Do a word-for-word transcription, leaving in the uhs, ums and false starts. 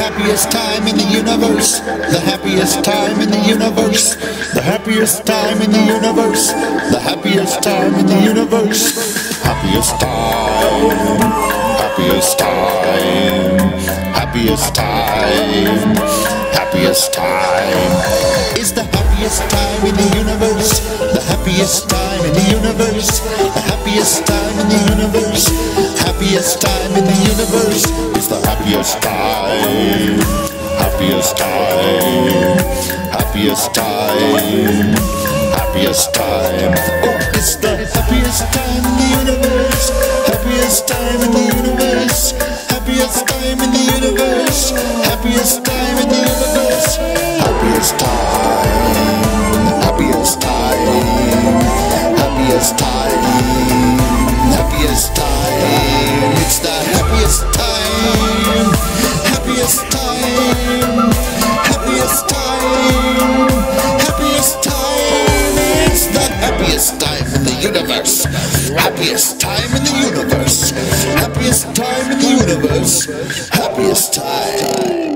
happiest time in the universe. The happiest time in the universe. The happiest time in the universe. The happiest time in the universe. Happiest time. Happiest time. Happiest time. Happiest time. Is the happiest time in the universe. The happiest time in the universe. The happiest time in the universe. Happiest time in the universe is the happiest time. Happiest time. Happiest time. Happiest time. Oh, it's the happiest time in the universe. Happiest time in the universe. Happiest time in the universe. Happiest time in the universe. Happiest time. Happiest time. Happiest time. Happiest time. It's the happiest time. Happiest time. Happiest time. Happiest time. It's the happiest time in the universe. Happiest time in the universe. Happiest time in the universe. Happiest time.